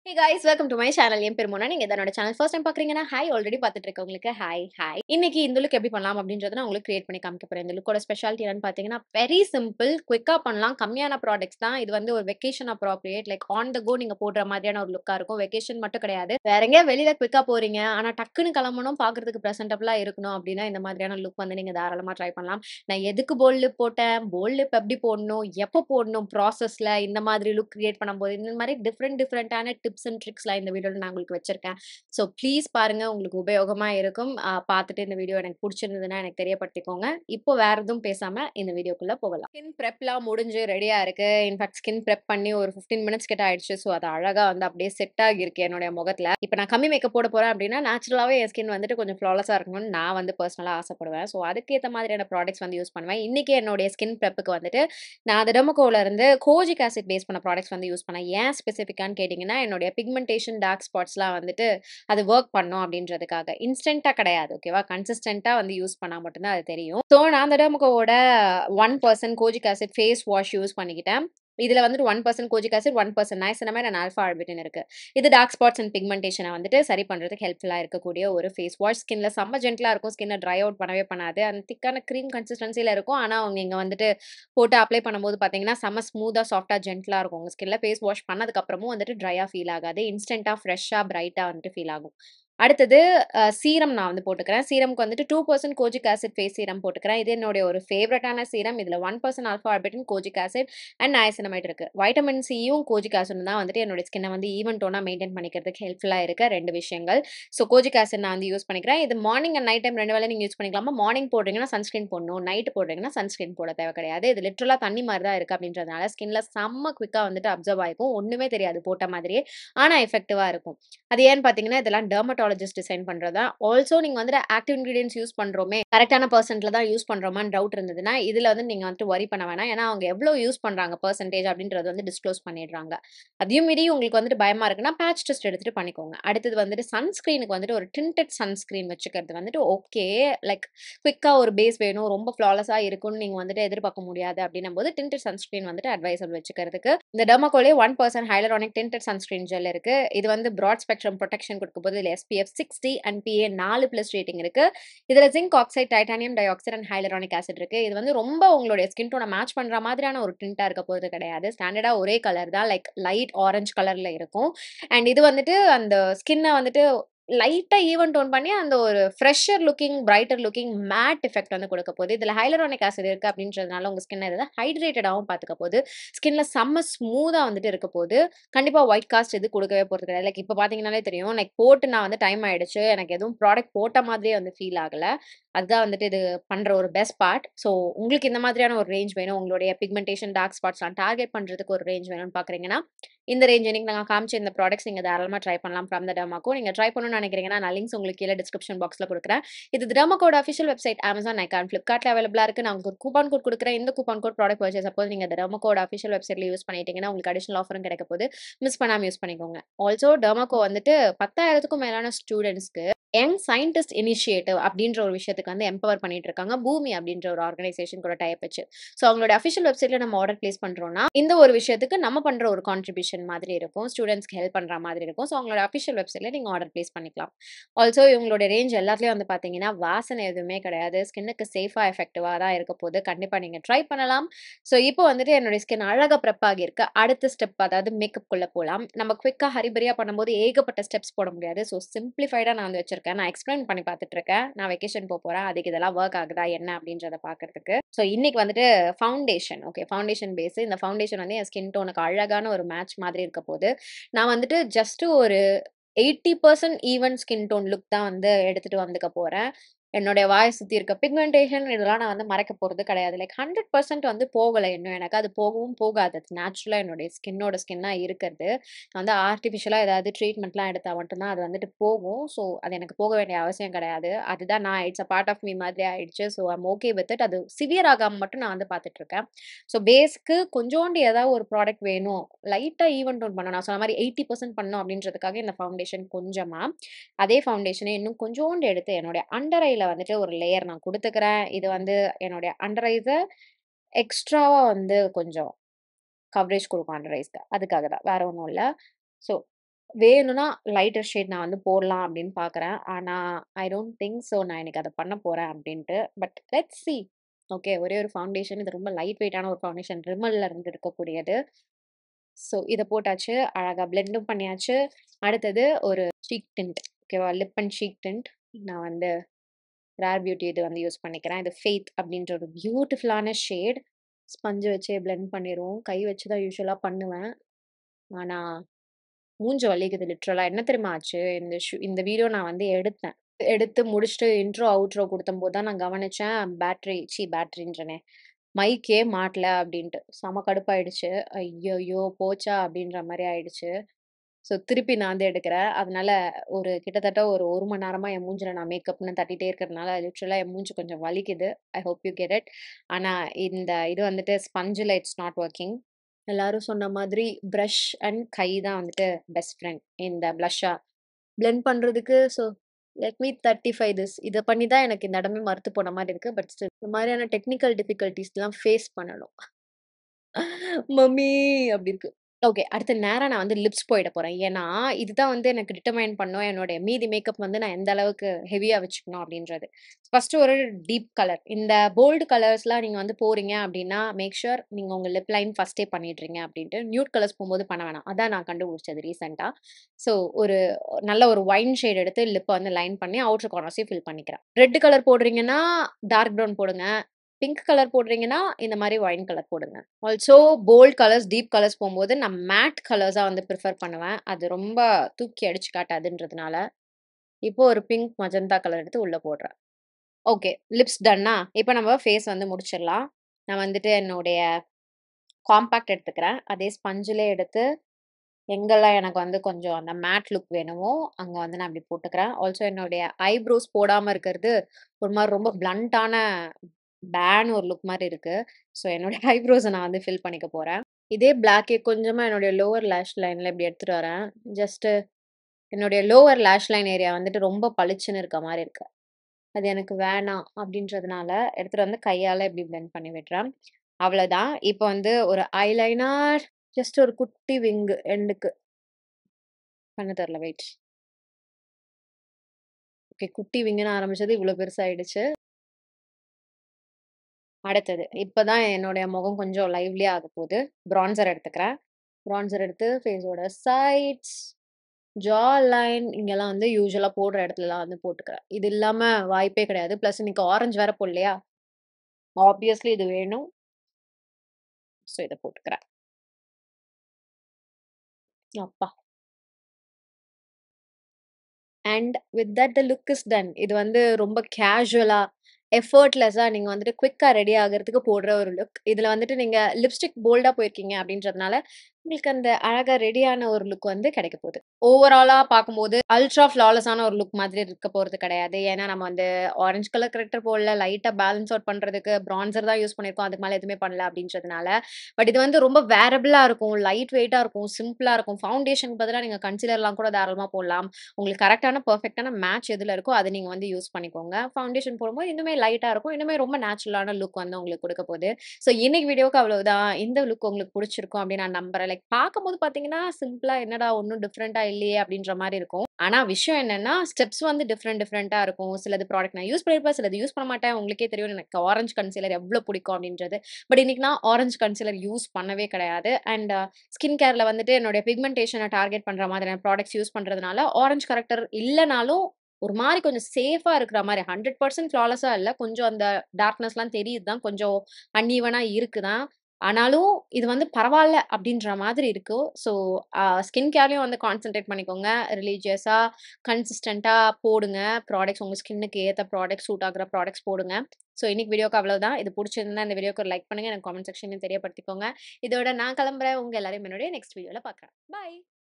Hey guys, welcome to my channel. என் பேர் மோனா. நீங்க என்னோட சேனல் ஃபர்ஸ்ட் டைம் பாக்குறீங்கன்னா ஹாய், ஆல்ரெடி பார்த்துட்டு இருக்கவங்களுக்கு ஹாய். இன்னைக்கு இந்த லுக் எப்படி பண்ணலாம் அப்படின்றத நான் உங்களுக்கு கிரியேட் பண்ணி காமிக்க போறேன். இந்த லுக்கோட ஸ்பெஷாலிட்டி என்னன்னு பாத்தீங்கன்னா வெரி சிம்பிள், குவிக்கா பண்ணலாம். கம்மியான ப்ராடக்ட்ஸ் தான். இது வந்து ஒரு vacation appropriate, like on the go நீங்க போடுற மாதிரியான ஒரு லுக்கா இருக்கும். வெக்கேஷன் மட்டும் கிடையாது. வேற எங்கேயா வெளியில குவிக்கா போறீங்க, ஆனா டக்குன்னு கிளம்பணும், பாக்குறதுக்கு பிரசன்டபிளா இருக்கணும் அப்படின்னா இந்த மாதிரியான லுக் வந்து நீங்க தாராளமா ட்ரை பண்ணலாம். நான் எதுக்கு போல்ட் லிப் போட்டேன், போல்ட் லிப் எப்படி போடணும், எப்போ போடணும் ப்ராசஸ்ல, இந்த மாதிரி லுக் கிரியேட் பண்ணும்போது இந்த மாதிரி டிஃப்ரெண்டான டிப்ஸ் அண்ட் ட்ரிக்ஸ்லாம் இந்த வீடியோல நான் உங்களுக்கு வச்சிருக்கேன். ஸோ ப்ளீஸ் பாருங்க, உங்களுக்கு உபயோகமா இருக்கும். பார்த்துட்டு இந்த வீடியோ எனக்கு பிடிச்சிருந்ததுன்னா எனக்கு தெரியப்படுத்திக்கோங்க. இப்போ வேற எதுவும் பேசாம இந்த வீடியோக்குள்ள போகலாம். ஸ்கின் ப்ரெப்லாம் முடிஞ்சு ரெடியா இருக்கு. இன்ஃபேக்ட் ஸ்கின் ப்ரெப் பண்ணி ஒரு 15 மினிட்ஸ் கிட்ட ஆயிடுச்சு. ஸோ அது அழகா வந்து அப்படியே செட் ஆகியிருக்கு என்னுடைய முகத்துல. இப்போ நான் கம்மி மேக்கப் போட போறேன் அப்படின்னா நேச்சுரலாவே என் ஸ்கின் வந்துட்டு கொஞ்சம் ஃப்ளாலஸா இருக்கணும்னு நான் வந்து பர்சனலா ஆசைப்படுவேன். ஸோ அதுக்கேற்ற மாதிரியான ப்ராடக்ட்ஸ் வந்து யூஸ் பண்ணுவேன். இன்னைக்கு என்னுடைய ஸ்கின் ப்ரெப்புக்கு வந்துட்டு நான் அந்த டெர்மோகோல இருந்து கோஜிக் ஆசிட் பேஸ் பண்ண ப்ராடக்ட்ஸ் வந்து யூஸ் பண்ணேன். ஏன் ஸ்பெசிஃபிக்கான்னு கேட்டீங்கன்னா, என்னுடைய பிக்மெண்டேஷன், டார்க் ஸ்பாட்ஸ்லாம் வந்துட்டு அது வொர்க் பண்ணும் அப்படின்றதுக்காக. இன்ஸ்டன்ட்டா கிடையாது. ஓகேவா? கன்சிஸ்டன்ட்டா வந்து யூஸ் பண்ணா மட்டும் தான் அது தெரியும். ஸோ நான் அந்த டெர்மோகோவோட 1% kojic acid face wash use பண்ணிக்கிட்டேன். இதுல வந்துட்டு 1% kojic acid, 1% niacinamide and alpha arbutin இருக்கு. இது டார்க் ஸ்பாட்ஸ் அண்ட் பிக்மெண்டேஷனை வந்துட்டு சரி பண்றதுக்கு ஹெல்ப்ஃபுல்லா இருக்கக்கூடிய ஒரு ஃபேஸ் வாஷ். ஸ்கின்ல செம்ம ஜென்டிலா இருக்கும். ஸ்கின்ன ட்ரை அவுட் பண்ணவே பண்ணாது. அந்த திக்கான கிரீம் கன்சிஸ்டன்சில இருக்கும். ஆனா நீங்க வந்துட்டு போட்டு அப்ளை பண்ணும்போது பார்த்தீங்கன்னா, செம்ம ஸ்மூத்தா, சாஃப்ட்டா, ஜென்டிலா இருக்கும். உங்க ஸ்கின்ல ஃபேஸ் வாஷ் பண்ணதுக்கு அப்புறமும் வந்துட்டு ட்ரையா ஃபீல் ஆகாது. இன்ஸ்டன்ட்டா, ஃப்ரெஷ்ஷா, பிரைட்டா வந்துட்டு ஃபீல் ஆகும். அடுத்தது சீரம் நான் வந்து போட்டுக்கிறேன். சீரம்க்கு வந்துட்டு 2% கோஜிக் ஆசிட் ஃபேஸ் சீரம் போட்டுக்கிறேன். இது என்னுடைய ஒரு ஃபேவரட்டான சீரம். இதுல 1% alpha arbutin, kojic acid and niacinamide இருக்கு. வைட்டமின் சியும், கோஜிக் ஆசிடும் தான் வந்துட்டு என்னோட ஸ்கின்ன வந்து ஈவன் டோனா மெயின்டெயின் பண்ணிக்கிறதுக்கு ஹெல்ப்ஃபுல்லா இருக்க 2 விஷயங்கள். ஸோ கோஜிக் ஆசிட் நான் வந்து யூஸ் பண்ணிக்கிறேன். இது மார்னிங் அண்ட் நைட் டைம் 2 வேளை நீங்க யூஸ் பண்ணிக்கலாமா? மார்னிங் போடுறீங்கன்னா சன்ஸ்கிரீன் போடணும். நைட் போடுறீங்கன்னா சன்ஸ்கிரீன் போட தேவை கிடையாது. இது லிட்டரலா தண்ணி மாரி தான் இருக்கு அப்படின்றதுனால ஸ்கின்ல செம்ம குயிக்கா வந்துட்டு அப்சர்வ் ஆயிக்கும். ஒண்ணுமே தெரியாது போட்ட மாதிரியே. ஆனா எஃபெக்டிவா இருக்கும். அது ஏன்னு பார்த்தீங்கன்னா, இதெல்லாம் டெர்மடாலஜிஸ்ட் டிசைன் பண்றது தான். ஆல்சோ நீங்க வந்துட்டு ஆக்டிவ் இன்கிரீடியன்ட்ஸ் யூஸ் பண்றோமே, கரெக்ட்டான பெர்சன்ட்ல தான் யூஸ் பண்றோமான்னு டவுட் இருந்ததுன்னா, இதுல வந்து நீங்க வந்துட்டு வொரி பண்ண வேணாம். ஏன்னா, அவங்க எவ்ளோ யூஸ் பண்றாங்க பெர்சன்டேஜ் அப்படின்றது வந்து டிஸ்க்ளோஸ் பண்ணிடுறாங்க. அதையும் மீறி உங்களுக்கு வந்துட்டு பயமா இருக்குன்னா, பேட்ச் டெஸ்ட் எடுத்துட்டு பண்ணிக்கோங்க. அடுத்தது வந்துட்டு சன்ஸ்கிரீனுக்கு வந்துட்டு ஒரு டின்டட் சன்ஸ்கிரீன் வச்சுக்கிறது வந்துட்டு ஓகே. லைக் குயிக்கா ஒரு பேஸ் வேணும், ரொம்ப ஃப்ளாலஸா இருக்கும்னு நீங்க வந்துட்டு எதிர்பார்க்க முடியாது அப்படின்னும்போது, டின்டட் சன்ஸ்கிரீன் வந்துட்டு அட்வைசபிள் வச்சுக்கிறதுக்கு. இந்த டெர்மாகோலே 1% ஹைலரானிக் டின்டட் சன்ஸ்கிரீன் ஜெல் இருக்கு. இது வந்து பிராட் ஸ்பெக்ட்ரம் ப்ரொடெக்ஷன் குடுக்கும்போது இதுல SPF 60 அண்ட் PA 4+ ரேட்டிங் இருக்கு. இதுல zinc oxide, titanium dioxide and hyaluronic acid இருக்கு. இது வந்து ரொம்ப உங்களுடைய ஸ்கின் டோன மேட்ச் பண்ற மாதிரியான ஒரு டின்ட்டா இருக்க போறது கிடையாது. ஸ்டாண்டர்டா ஒரே கலர் தான், லைக் லைட் ஆரஞ்ச் கலர்ல இருக்கும். அண்ட் இது வந்துட்டு அந்த ஸ்கின்ன வந்துட்டு லைட்டா ஈவன் டோன் பண்ணி அந்த ஒரு fresher looking, brighter looking matte effect வந்து குடுக்க போகுது. இதுல ஹைலரானிக் ஆசிட் இருக்கு அப்படின்றதுனால உங்க ஸ்கின்ன இது ஹைட்ரேட்டடாவும் பாத்துக்க போகுது. ஸ்கின்ல செம்ம ஸ்மூத்தா வந்துட்டு இருக்க போகுது. கண்டிப்பா ஒயிட் காஸ்ட் இது குடுக்கவே போறது கிடையாது. லைக் இப்ப பார்த்தீங்கன்னாலே தெரியும். லைக் போட்டு நான் வந்து டைம் ஆயிடுச்சு. எனக்கு எதுவும் ப்ராடக்ட் போட்ட மாதிரியே வந்து ஃபீல் ஆகல. அதுதான் வந்துட்டு இது பண்ற ஒரு பெஸ்ட் பார்ட். ஸோ உங்களுக்கு இந்த மாதிரியான ஒரு ரேஞ்ச் வேணும். உங்களுடைய பிக்மெண்டேஷன், டார்க் ஸ்பாட்ஸ்லாம் டார்கெட் பண்றதுக்கு ஒரு ரேஞ்ச் வேணும்னு பார்க்குறீங்கன்னா, இந்த ரேஞ்ச் இன்னைக்கு நாங்க காமிச்ச இந்த ப்ராடக்ட்ஸ் நீங்க தாராளமா ட்ரை பண்ணலாம் ஃப்ரம் த டெர்மாக்கோ. நீங்க ட்ரை பண்ணணும்னு நினைக்கிறீங்கன்னா, நான் லிங்க்ஸ் உங்களுக்கு கீழ டிஸ்கிரிப்ஷன் பாக்ஸ்ல குடுக்குறேன். இது டெர்மாக்கோட அஃபிஷியல் வெப்சைட் Amazon, Nykaa, Flipkartல அவைலபிளா இருக்கு. நான் உங்களுக்கு ஒரு கூப்பன் கோட் குடுக்குறேன். இந்த கூப்பன் கோட் ப்ராடக்ட் பர்ச்சேஸ் அப்போ நீங்க டெர்மாக்கோட அஃபிஷியல் வெப்சைட்ல யூஸ் பண்ணிட்டீங்கன்னா, உங்களுக்கு அடிஷனல் ஆஃபரும் கிடைக்க போகுது. மிஸ் பண்ணாம யூஸ் பண்ணிக்கோங்க. ஆல்சோ டெர்மாக்கோ வந்துட்டு 10,000க்கும் மேலான ஸ்டூடண்ட்ஸ்க்கு யங் சயின்டிஸ்ட் இனிஷியேட்டிவ் அப்படின்ற ஒரு விஷயத்துக்கு வந்து எம்பவர் பண்ணிட்டு இருக்காங்க. பூமி அப்படின்ற ஒரு ஆர்கனைசேஷன் கூட டை அப் வச்சு. ஸோ அவங்களோட அஃபிஷியல் வெப்சைட்ல நம்ம ஆர்டர் பிளேஸ் பண்றோம்னா, இந்த ஒரு விஷயத்துக்கு நம்ம பண்ற ஒரு கான்ட்ரிபியூஷன் மாதிரி இருக்கும். ஸ்டூடண்ட்ஸ்க்கு ஹெல்ப் பண்ற மாதிரி இருக்கும். ஸோ அவங்களோட அஃபிஷியல் வெப்சைட்ல நீங்க ஆர்டர் பிளேஸ் பண்ணிக்கலாம். ஆல்சோ இவங்களோட ரேஞ்ச் எல்லாத்துலயும் வந்து பார்த்தீங்கன்னா, வாசனை எதுவுமே கிடையாது. ஸ்கின்னுக்கு சேஃபா, எஃபெக்டிவா தான் இருக்க போது. கண்டிப்பா நீங்க ட்ரை பண்ணலாம். ஸோ இப்போ வந்துட்டு என்னுடைய ஸ்கின் அழகா ப்ரெப் ஆகியிருக்கு. அடுத்த ஸ்டெப் அதாவது மேக்கப்குள்ள போலாம். நம்ம குயிக்கா ஹரிபரியா பண்ணும்போது ஏகப்பட்ட ஸ்டெப்ஸ் போட முடியாது. ஸோ சிம்ப்ளிஃபைடா நான் வந்து வச்சிருக்கேன். நான் எக்ஸ்பிளைன் பண்ணி பார்த்துட்டு இருக்கேன். நான் வெக்கேஷன் போறேன். அதுக்கு இதெல்லாம் வொர்க் ஆகுதா என்ன அப்படின்றத பார்க்கறதுக்கு. ஸோ இன்னைக்கு வந்துட்டு ஃபவுண்டேஷன். Okay, foundation base. இந்த ஃபவுண்டேஷன் வந்து என் ஸ்கின் டோனுக்கு அழகான ஒரு மேட்ச் மாதிரி இருக்க போது. நான் வந்துட்டு ஜஸ்ட் ஒரு 80% ஈவன் ஸ்கின் டோன் லுக் தான் வந்து எடுத்துட்டு வந்துக்க போறேன். என்னுடைய வாய சுத்தி இருக்க பிக்மெண்டேஷன் இதெல்லாம் நான் வந்து மறைக்க போறது கிடையாது. லைக் 100% வந்து போகல இன்னும் எனக்கு. அது போகவும் போகாது. அது நேச்சுரலா என்னுடைய ஸ்கின்னா இருக்கிறது. நான் வந்து ஆர்டிஃபிஷியலா ஏதாவது ட்ரீட்மெண்ட்லாம் எடுத்தா மட்டும் தான் அது வந்துட்டு போகும். ஸோ அது எனக்கு போக வேண்டிய அவசியம் கிடையாது. அதுதான் நான் it's a part of me மாதிரி ஆயிடுச்சு. So I'm okay with it. அது சிவியர் ஆகாம மட்டும் நான் வந்து பார்த்துட்டு இருக்கேன். ஸோ பேஸ்க்கு கொஞ்சோண்டு ஏதாவது ஒரு ப்ராடக்ட் வேணும். லைட்டா ஈவன் டோன் பண்ணணும். நான் சொன்ன மாரி 80% பண்ணணும் அப்படின்றதுக்காக இந்த ஃபவுண்டேஷன் கொஞ்சமா, அதே ஃபவுண்டேஷன இன்னும் கொஞ்சோண்டு எடுத்து என்னுடைய அண்டர் ஐல வந்துட்டு ஒரு லேயர் நான் குடுத்துக்கிறேன். இது வந்து என்னுடைய அண்டர் ஐஸ எக்ஸ்ட்ராவா வந்து கொஞ்சம் கவரேஜ் குடுக்கும் அண்டர் ஐஸ்க்கு. அதுக்காக தான். வேற ஒண்ணும் இல்ல. ஸோ வேணும்னா லைட்டர் ஷேட் நான் வந்து போடலாம் அப்படின்னு பார்க்குறேன். ஆனா, ஐ டோன்ட் திங்க் ஸோ நான் இன்னைக்கு அத பண்ண போறேன் அப்படின்ட்டு. But let's see. ஓகே. ஒரே ஒரு ஃபவுண்டேஷன். இது ரொம்ப லைட் வெயிட்டான ஒரு ஃபவுண்டேஷன். ரிம்மல்ல இருந்து இருக்கக்கூடியது. ஸோ இத போட்டாச்சு. அழகா பிளெண்டும் பண்ணியாச்சு. அடுத்தது ஒரு சீக் டிண்ட். ஓகேவா? Lip and cheek tint. நான் வந்து ரேர் பியூட்டி இது வந்து யூஸ் பண்ணிக்கிறேன். இது ஃபெய்த் அப்படின்ற ஒரு பியூட்டிஃபுல்லான ஷேட். ஸ்பஞ்ச் வச்சே பிளெண்ட் பண்ணிருவோம். கை வச்சு தான் யூசுவலா பண்ணுவேன். ஆனா மூஞ்சு வலிக்குது லிட்ரலா. என்ன தெரியுமா ஆச்சு? இந்த வீடியோ நான் வந்து எடுத்தேன். எடுத்து முடிச்சுட்டு இன்ட்ரோ, அவுட்ரோ குடுத்தம்போது தான் நான் கவனிச்சேன். பேட்டரின்றேனே! மைக்கே மாட்டல அப்டின்ட்டு. செம கடுப்பாயிடுச்சு. ஐய்யய்யோ! போச்சா! அப்டின்ற மாரி ஆயிடுச்சு. ஸோ திருப்பி நான் வந்து எடுக்கிறேன். அதனால கிட்டத்தட்ட ஒரு 1 மணி நேரமா என் மூஞ்சில நான் மேக்கப்ன்னு தட்டிட்டே இருக்கிறதுனால, லிட்ரலா என் மூஞ்சி கொஞ்சம் வலிக்குது. I hope you get it. ஆனா இது வந்துட்டு ஸ்பஞ்சுல இட்ஸ் நாட் வொர்க்கிங். எல்லாரும் சொன்ன மாதிரி பிரஷ் அண்ட் கை தான் வந்துட்டு பெஸ்ட் ஃப்ரெண்ட் இந்த ப்ளஷ்ஷா பிளெண்ட் பண்றதுக்கு. So let me 35 this. இத பண்ணி தான் எனக்கு இந்த இடமே மரத்து போன மாரி இருக்கு. பட் ஸ்டில் இந்த மாதிரியான டெக்னிக்கல் டிஃபிகல்டீஸ்லாம் ஃபேஸ் பண்ணணும். மம்மி அப்டி இருக்கு. ஓகே. அடுத்து நேரா நான் வந்து லிப்ஸ் போயிட போறேன். ஏன்னா, இதுதான் வந்து எனக்கு டிட்டர்மைன் பண்ணும். என்னுடைய மீதி மேக்கப் வந்து நான் எந்த அளவுக்கு ஹெவியா வச்சுக்கணும் அப்டின்றது. ஃபர்ஸ்ட்டு ஒரு டீப் கலர். இந்த போல்டு கலர்ஸ்லாம் நீங்க வந்து போறீங்க அப்டின்னா, மேக் ஷூர் நீங்க உங்க லிப் லைன் ஃபர்ஸ்ட்டே பண்ணிடுறீங்க அப்டின்ட்டு. நியூட் கலர்ஸ் போம்போது பண்ண வேணாம். அதான் நான் கண்டுபிடிச்சது ரீசென்ட்டா. ஸோ ஒரு நல்ல ஒரு ஒயின் ஷேட் எடுத்து லிப்ப வந்து லைன் பண்ணி அவுட்டர் கார்னர்ஸையும் ஃபில் பண்ணிக்கிறேன். ரெட் கலர் போடுறீங்கன்னா, டார்க் ப்ரவுன் போடுங்க. பிங்க் கலர் போடுறீங்கன்னா, இந்த மாரி ஒயின் கலர் போடுங்க. Also bold colours, deep colours போம்போது நான் மேட் கலர்ஸா வந்து பிரிஃபர் பண்ணுவேன். அது ரொம்ப தூக்கி அடிச்சு காட்டாதுன்றதுனால. இப்போ ஒரு பிங்க், மஜந்தா கலர் எடுத்து உள்ள போடுறேன். ஓகே. லிப்ஸ் டன்னா? இப்ப நம்ம ஃபேஸ் வந்து முடிச்சிடலாம். நான் வந்துட்டு என்னுடைய காம்பேக்ட் எடுத்துக்கிறேன். அதே ஸ்பஞ்சிலே எடுத்து எங்கெல்லாம் எனக்கு வந்து கொஞ்சம் அந்த மேட் லுக் வேணுமோ, அங்க வந்து நான் அப்படி போட்டுக்கிறேன். ஆல்சோ என்னுடைய ஐப்ரோஸ் போடாம இருக்கிறது, ஒரு மாரி ரொம்ப பிளன்ட்டான பேன்னு ஒரு லுக் மாரி இருக்கு. ஸோ என்னுடைய ஐப்ரோஸ நான் வந்து ஃபில் பண்ணிக்க போறேன். இதே பிளாக்கே கொஞ்சமா என்னுடைய லோவர் லேஷ் லைன்ல இப்படி எடுத்துட்டு வரேன். ஜஸ்ட்டு என்னுடைய லோவர் லேஷ் லைன் ஏரியா வந்துட்டு ரொம்ப பளிச்சுன்னு இருக்க மாரி இருக்கு. அது எனக்கு வேணாம் அப்படின்றதுனால, எடுத்துட்டு வந்து கையால இப்படி பிளெண்ட் பண்ணி விடுறேன். அவ்வளோதான். இப்போ வந்து ஒரு ஐலைனர், ஜஸ்ட் ஒரு குட்டி விங்கு எண்டுக்கு. பண்ண தெரியல வெயிட். ஓகே. குட்டி விங்குன்னு ஆரம்பிச்சது இவ்ளோ பெருசாயிடுச்சு. அடுத்தது, இப்ப தான் என்னுடைய முகம் கொஞ்சம் லைவ்லியா ஆகப்போது. பிரான்சர் எடுத்துக்கிறேன். பிரான்சர் எடுத்து ஃபேஸோட சைட்ஸ், ஜா லைன் இங்கலாம் வந்து யூசுவலா போடுற இடத்துலலாம் வந்து போட்டுக்கிறேன். இது இல்லாம வாய்ப்பே கிடையாது. பிளஸ் இன்னைக்கு ஆரஞ்சு வேற போடலையா? ஆப்வியஸ்லி இது வேணும். ஸோ இத போட்டுக்கிறேன். அப்பா! And with that the look is done. இது வந்து ரொம்ப கேஷுவலா, எஃபோர்ட்லெஸ்ஸா நீங்க வந்துட்டு குயிக்கா ரெடி ஆகுறதுக்கு போடுற ஒரு லுக். இதுல வந்துட்டு நீங்க லிப்ஸ்டிக் போல்டா போயிருக்கீங்க அப்படின்றதுனால, உங்களுக்கு அந்த அழகா ரெடியான ஒரு லுக் வந்து கிடைக்க போது. ஓவராலா பார்க்கும்போது அல்ட்ரா ஃப்ளாலெஸ்ஸான ஒரு லுக் மாதிரி இருக்க போறது கிடையாது. ஏன்னா நம்ம வந்து ஆரஞ்ச் கலர் கரெக்டர் போடல. லைட்டா பேலன்ஸ் அவுட் பண்றதுக்கு பிரான்சர் தான் யூஸ் பண்ணியிருக்கோம். அதுக்கு மேல எதுவுமே பண்ணல அப்படின்றதுனால. பட் இது வந்து ரொம்ப வேரபிளா இருக்கும். லைட் வெயிட்டா இருக்கும். சிம்பிளா இருக்கும். ஃபவுண்டேஷனுக்கு பதிலா நீங்க கன்சீலர்லாம் கூட தாராளமா போடலாம். உங்களுக்கு கரெக்ட்டான, பெர்ஃபெக்ட்டான மேட்ச் எதுல இருக்கோ, அத நீங்க வந்து யூஸ் பண்ணிக்கோங்க. ஃபவுண்டேஷன் போடும்போது இன்னுமே லைட்டா இருக்கும். இன்னுமே ரொம்ப நேச்சுரலான லுக் வந்து உங்களுக்கு குடுக்க போது. ஸோ இன்னைக்கு வீடியோக்கு அவ்வளவுதான். இந்த லுக் உங்களுக்கு புடிச்சிருக்கும் அப்படின்னு நான் நம்புறேன். லைக் பார்க்கும்போது பார்த்தீங்கன்னா, சிம்பிளா என்னடா ஒண்ணும் டிஃபரெண்ட்டா இல்லையே அப்படின்ற மாரி இருக்கும். ஆனா விஷயம் என்னன்னா, ஸ்டெப்ஸ் வந்து டிஃபரெண்ட்டா இருக்கும். சிலது ப்ராடக்ட் நான் யூஸ் பண்ணியிருப்பேன். சிலது யூஸ் பண்ண மாட்டேன். உங்களுக்கே தெரியும் எனக்கு ஆரஞ்ச் கன்சீலர் எவ்ளோ பிடிக்கும் அப்படின்றது. பட் இன்னைக்கு நான் ஆரஞ்ச் கன்சீலர் யூஸ் பண்ணவே கிடையாது. அண்ட் ஸ்கின் கேர்ல வந்துட்டு என்னுடைய பிக்மென்டேஷன டார்கெட் பண்ற மாதிரியான ப்ராடக்ட்ஸ் யூஸ் பண்றதுனால, ஆரஞ்ச் கரெக்டர் இல்லனாலும், ஒரு மாரி கொஞ்சம் சேஃபா இருக்கிற மாரி 100% ஃப்ளாலெஸ்ஸா இல்ல. கொஞ்சம் அந்த டார்க்னஸ்லாம் தெரியுது தான். கொஞ்சம் அன்ஈவனா இருக்கு தான். ஆனாலும், இது வந்து பரவால்ல அப்டின்ற மாதிரி இருக்கு. ஸோ, ஸ்கின் கேர்லயும் வந்து கான்சன்ட்ரேட் பண்ணிக்கோங்க. ரிலீஜியஸா, கன்சிஸ்டன்ட்டா போடுங்க. ப்ராடக்ட்ஸ் உங்க ஸ்கின்னுக்கு ஏத்த ப்ராடக்ட்ஸ், சூட் ஆகுற ப்ராடக்ட்ஸ் போடுங்க. ஸோ, இன்னைக்கு வீடியோக்கு அவ்வளவுதான். இது புடிச்சிருந்தா இந்த வீடியோக்கு ஒரு லைக் பண்ணுங்க. எனக்கு காமெண்ட் செக்ஷன்லயும் தெரியப்படுத்திக்கோங்க. இதோட நான் கிளம்புறேன். உங்க எல்லாரையும் என்னுடைய நெக்ஸ்ட் வீடியோல பார்க்குறேன். பாய்.